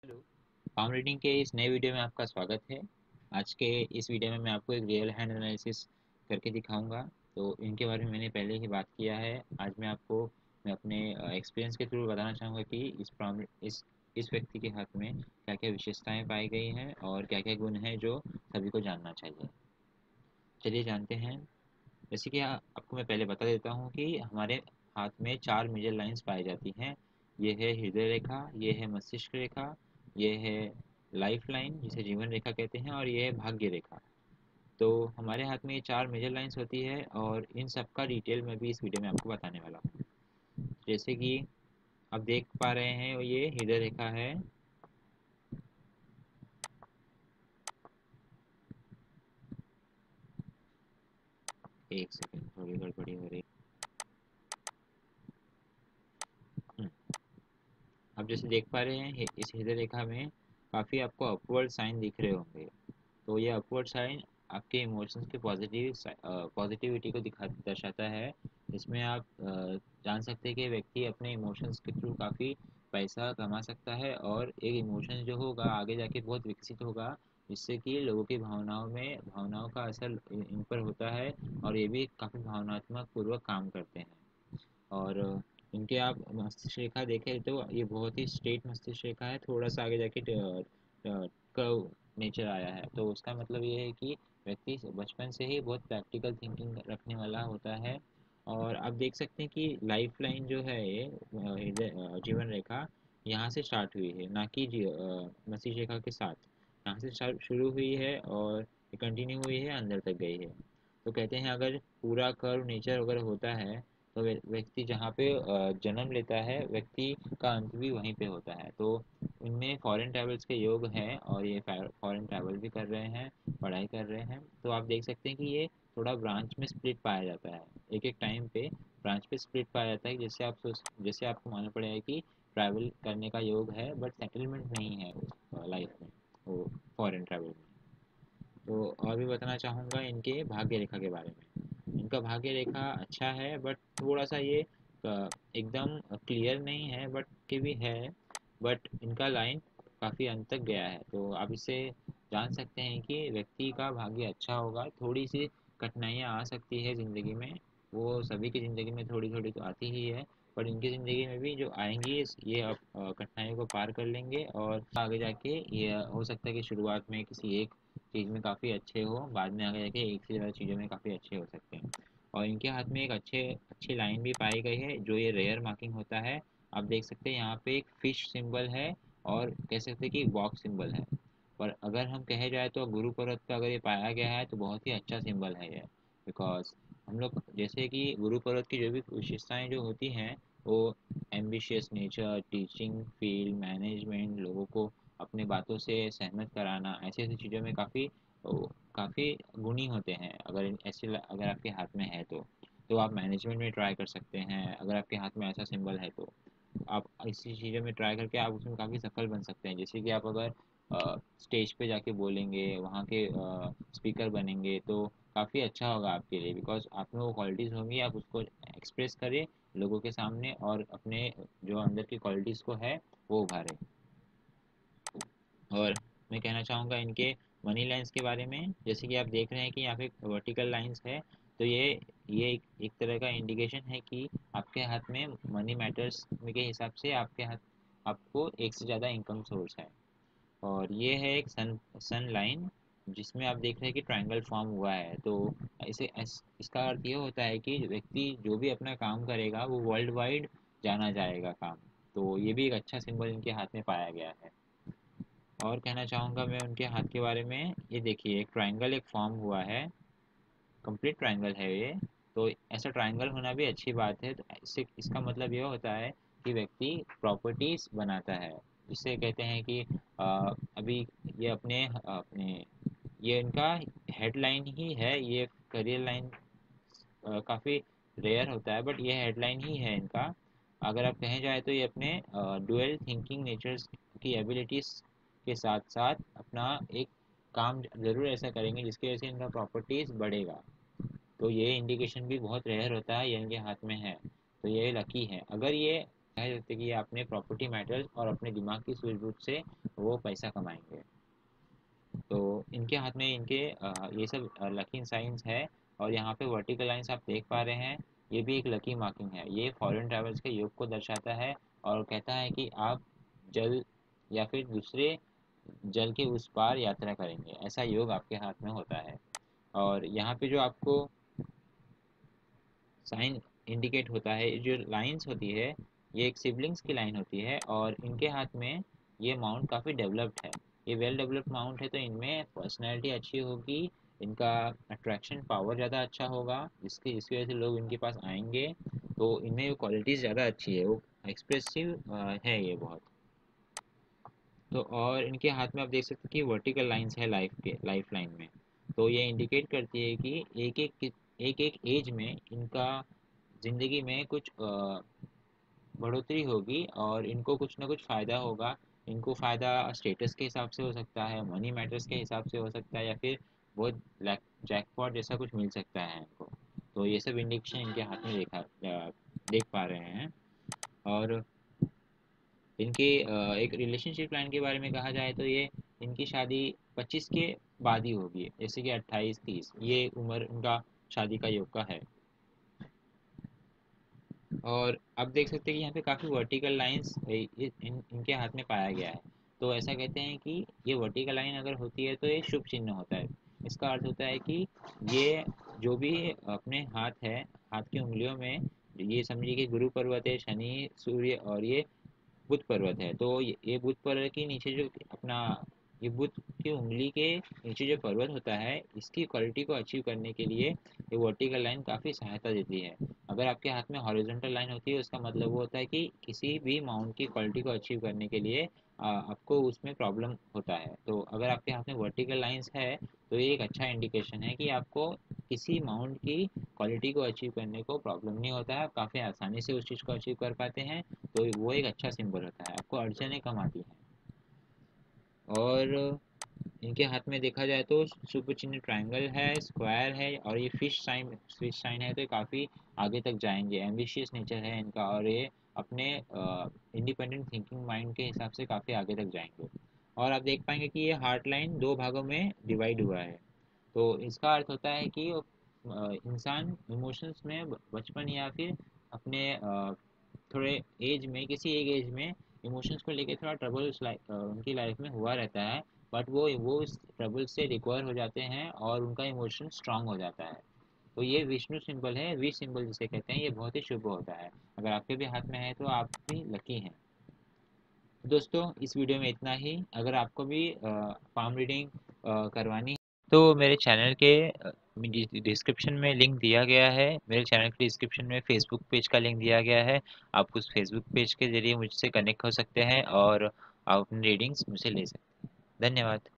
Hello. Palm reading के इस नए वीडियो में आपका स्वागत है। आज के इस वीडियो में मैं आपको एक रियल हैंड एनालिसिस करके दिखाऊंगा। तो इनके बारे में मैंने पहले ही बात किया है। आज मैं अपने एक्सपीरियंस के थ्रू बताना चाहूँगा कि इस व्यक्ति के हाथ में क्या क्या विशेषताएं पाई गई हैं और क्या क्या गुण हैं जो सभी को जानना चाहिए। चलिए जानते हैं। जैसे कि आपको मैं पहले बता देता हूँ कि हमारे हाथ में चार मेजर लाइंस पाई जाती हैं। ये है हृदय रेखा, ये है मस्तिष्क रेखा, ये है लाइफ लाइन जिसे जीवन रेखा कहते हैं, और ये है भाग्य रेखा। तो हमारे हाथ में ये चार मेजर लाइंस होती है और इन सब का डिटेल में भी इस वीडियो में आपको बताने वाला हूँ। जैसे कि आप देख पा रहे हैं ये हृदय रेखा है। एक सेकेंड, थोड़ी गड़बड़ी हो रही है। आप जैसे देख पा रहे हैं इस हृदय रेखा में काफ़ी आपको अपवर्ड साइन दिख रहे होंगे। तो ये अपवर्ड साइन आपके इमोशंस के पॉजिटिविटी को दिखा दर्शाता है। इसमें आप जान सकते हैं कि व्यक्ति अपने इमोशंस के थ्रू काफ़ी पैसा कमा सकता है और एक इमोशन जो होगा आगे जाके बहुत विकसित होगा, जिससे कि लोगों की भावनाओं का असर इन पर होता है और ये भी काफ़ी भावनात्मक पूर्वक काम करते हैं। और इनके आप मस्तिष्क रेखा देखें तो ये बहुत ही स्ट्रेट मस्तिष्क रेखा है। थोड़ा सा आगे जाके कर्व नेचर आया है, तो उसका मतलब ये है कि व्यक्ति बचपन से ही बहुत प्रैक्टिकल थिंकिंग रखने वाला होता है। और आप देख सकते हैं कि लाइफ लाइन जो है ये जीवन रेखा यहाँ से स्टार्ट हुई है, ना कि मस्तिष्क रेखा के साथ। यहाँ से शुरू हुई है और ये कंटिन्यू हुई है, अंदर तक गई है। तो कहते हैं अगर पूरा कर्व नेचर अगर होता है तो व्यक्ति जहाँ पे जन्म लेता है, व्यक्ति का अंत भी वहीं पे होता है। तो इनमें फॉरेन ट्रैवल्स के योग हैं और ये फॉरेन ट्रैवल भी कर रहे हैं, पढ़ाई कर रहे हैं। तो आप देख सकते हैं कि ये थोड़ा ब्रांच में स्प्लिट पाया जाता है। एक एक टाइम पे ब्रांच पे स्प्लिट पाया जाता है। जैसे आपको मालूम पड़ेगा कि ट्रैवल करने का योग है बट सेटलमेंट नहीं है उस लाइफ में, वो फॉरेन ट्रैवल में। तो और भी बताना चाहूँगा इनके भाग्य रेखा के बारे में। इनका भाग्य रेखा अच्छा है बट थोड़ा सा ये एकदम क्लियर नहीं है, बट के भी है। बट इनका लाइन काफ़ी अंत तक गया है, तो आप इससे जान सकते हैं कि व्यक्ति का भाग्य अच्छा होगा। थोड़ी सी कठिनाइयाँ आ सकती है ज़िंदगी में, वो सभी की ज़िंदगी में थोड़ी थोड़ी तो आती ही है। पर इनकी ज़िंदगी में भी जो आएंगी ये अब कठिनाइयों को पार कर लेंगे और आगे जाके ये हो सकता है कि शुरुआत में किसी एक चीज़ में काफ़ी अच्छे हो, बाद में आगे जाके एक से ज़्यादा चीज़ों में काफ़ी अच्छे हो सकते हैं। और इनके हाथ में एक अच्छी लाइन भी पाई गई है जो ये रेयर मार्किंग होता है। आप देख सकते हैं यहाँ पे एक फिश सिंबल है और कह सकते हैं कि बॉक्स सिंबल है। पर अगर हम कहे जाए तो गुरु पर्वत पे अगर ये पाया गया है तो बहुत ही अच्छा सिंबल है ये। बिकॉज हम लोग जैसे कि गुरु पर्वत की जो भी विशेषताएं जो होती हैं, वो ambitious nature, teaching field, management, लोगों को अपने बातों से सहमत कराना, ऐसी ऐसी चीज़ों में काफ़ी गुणी होते हैं। अगर आपके हाथ में है तो आप मैनेजमेंट में ट्राई कर सकते हैं। अगर आपके हाथ में ऐसा सिंबल है तो आप इसी चीज़ों में ट्राई करके आप उसमें काफ़ी सफल बन सकते हैं। जैसे कि आप अगर स्टेज पे जाके बोलेंगे, वहाँ के स्पीकर बनेंगे, तो काफ़ी अच्छा होगा आपके लिए। बिकॉज आप में वो क्वालिटीज़ होंगी, आप उसको एक्सप्रेस करें लोगों के सामने और अपने जो अंदर की क्वालिटीज़ को है वो उभारें। और मैं कहना चाहूँगा इनके मनी लाइन्स के बारे में। जैसे कि आप देख रहे हैं कि यहाँ पे वर्टिकल लाइन्स है, तो ये एक तरह का इंडिकेशन है कि आपके हाथ में मनी मैटर्स के हिसाब से आपको एक से ज़्यादा इनकम सोर्स है। और ये है एक सन लाइन जिसमें आप देख रहे हैं कि ट्रायंगल फॉर्म हुआ है। तो इसका अर्थ ये होता है कि व्यक्ति जो भी अपना काम करेगा वो वर्ल्ड वाइड जाना जाएगा काम। तो ये भी एक अच्छा सिंबल इनके हाथ में पाया गया है। और कहना चाहूँगा मैं उनके हाथ के बारे में, ये देखिए एक ट्रायंगल एक फॉर्म हुआ है, कंप्लीट ट्रायंगल है ये। तो ऐसा ट्रायंगल होना भी अच्छी बात है। तो इससे इसका मतलब ये होता है कि व्यक्ति प्रॉपर्टीज बनाता है, जिससे कहते हैं कि अभी ये अपने अपने ये इनका हेडलाइन ही है। ये करियर लाइन काफ़ी रेयर होता है बट ये हेडलाइन ही है इनका। अगर आप कहें जाए तो ये अपने डुअल थिंकिंग नेचर्स की एबिलिटीज़ के साथ साथ अपना एक काम ज़रूर ऐसा करेंगे जिसकी वजह से इनका प्रॉपर्टीज़ बढ़ेगा। तो ये इंडिकेशन भी बहुत रेयर होता है, ये इनके हाथ में है, तो ये लकी है। अगर ये कह सकते कि ये अपने प्रॉपर्टी मैटर्स और अपने दिमाग की सूझबूझ से वो पैसा कमाएंगे। तो इनके हाथ में इनके ये सब लकी साइंस है। और यहाँ पे वर्टिकल लाइंस आप देख पा रहे हैं, ये भी एक लकी मार्किंग है। ये फॉरेन ट्रैवल्स के योग को दर्शाता है और कहता है कि आप जल या फिर दूसरे जल के उस पार यात्रा करेंगे, ऐसा योग आपके हाथ में होता है। और यहाँ पे जो आपको साइन इंडिकेट होता है, जो लाइंस होती है, ये एक सिबलिंग्स की लाइन होती है और इनके हाथ में ये माउंट काफ़ी डेवलप्ड है। ये वेल डेवलप्ड माउंट है, तो इनमें पर्सनैलिटी अच्छी होगी, इनका अट्रैक्शन पावर ज़्यादा अच्छा होगा, इसकी वजह से लोग इनके पास आएंगे। तो इनमें वो क्वालिटीज़ ज़्यादा अच्छी है, वो एक्सप्रेसिव है ये बहुत। तो और इनके हाथ में आप देख सकते हैं कि वर्टिकल लाइंस है लाइफ लाइन में। तो ये इंडिकेट करती है कि एक एक एज में इनका ज़िंदगी में कुछ बढ़ोतरी होगी और इनको कुछ ना कुछ फ़ायदा होगा। इनको फ़ायदा स्टेटस के हिसाब से हो सकता है, मनी मैटर्स के हिसाब से हो सकता है, या फिर बहुत जैकपॉट जैसा कुछ मिल सकता है इनको। तो ये सब इंडिकेशन इनके हाथ में देख पा रहे हैं। और इनके एक रिलेशनशिप प्लान के बारे में कहा जाए तो ये इनकी शादी 25 के बाद ही होगी, जैसे कि 28-30 ये उम्र इनका शादी का योग का है। और आप देख सकते हैं कि यहाँ पे काफ़ी वर्टिकल लाइंस इनके हाथ में पाया गया है। तो ऐसा कहते हैं कि ये वर्टिकल लाइन अगर होती है तो ये शुभ चिन्ह होता है। इसका अर्थ होता है कि ये जो भी अपने हाथ है, हाथ की उंगलियों में, ये समझिए कि गुरु पर्वत है, शनि, सूर्य और ये बुध पर्वत है। तो ये बुध पर्वत के नीचे जो अपना ये बुध की उंगली के नीचे जो पर्वत होता है, इसकी क्वालिटी को अचीव करने के लिए ये वर्टिकल लाइन काफ़ी सहायता देती है। अगर आपके हाथ में हॉरिजॉन्टल लाइन होती है, उसका मतलब वो होता है कि किसी भी माउंट की क्वालिटी को अचीव करने के लिए आपको उसमें प्रॉब्लम होता है। तो अगर आपके हाथ में वर्टिकल लाइंस है, तो ये एक अच्छा इंडिकेशन है कि आपको किसी माउंट की क्वालिटी को अचीव करने को प्रॉब्लम नहीं होता है, आप काफ़ी आसानी से उस चीज़ को अचीव कर पाते हैं। तो वो एक अच्छा सिंबल होता है, आपको अड़चनें कम आती हैं। और इनके हाथ में देखा जाए तो शुभ चिन्ह ट्रायंगल है, स्क्वायर है और ये फिश साइन है, तो ये काफ़ी आगे तक जाएंगे। एम्बिशियस नेचर है इनका और ये अपने इंडिपेंडेंट थिंकिंग माइंड के हिसाब से काफ़ी आगे तक जाएंगे। और आप देख पाएंगे कि ये हार्ट लाइन 2 भागों में डिवाइड हुआ है। तो इसका अर्थ होता है कि इंसान इमोशंस में बचपन या फिर अपने थोड़े एज में, किसी एक एज में इमोशंस को लेके थोड़ा ट्रबल उनकी लाइफ में हुआ रहता है। बट वो इस ट्रबल से रिकवर हो जाते हैं और उनका इमोशन स्ट्रांग हो जाता है। तो ये विष्णु सिंबल है, विष सिंबल जिसे कहते हैं, ये बहुत ही शुभ होता है। अगर आपके भी हाथ में है तो आप भी लकी हैं। दोस्तों इस वीडियो में इतना ही। अगर आपको भी पाम रीडिंग करवानी है तो मेरे चैनल के डिस्क्रिप्शन में लिंक दिया गया है। मेरे चैनल के डिस्क्रिप्शन में फेसबुक पेज का लिंक दिया गया है। आप उस फेसबुक पेज के जरिए मुझसे कनेक्ट हो सकते हैं और आप अपनी रीडिंग्स मुझसे ले सकते हैं। धन्यवाद।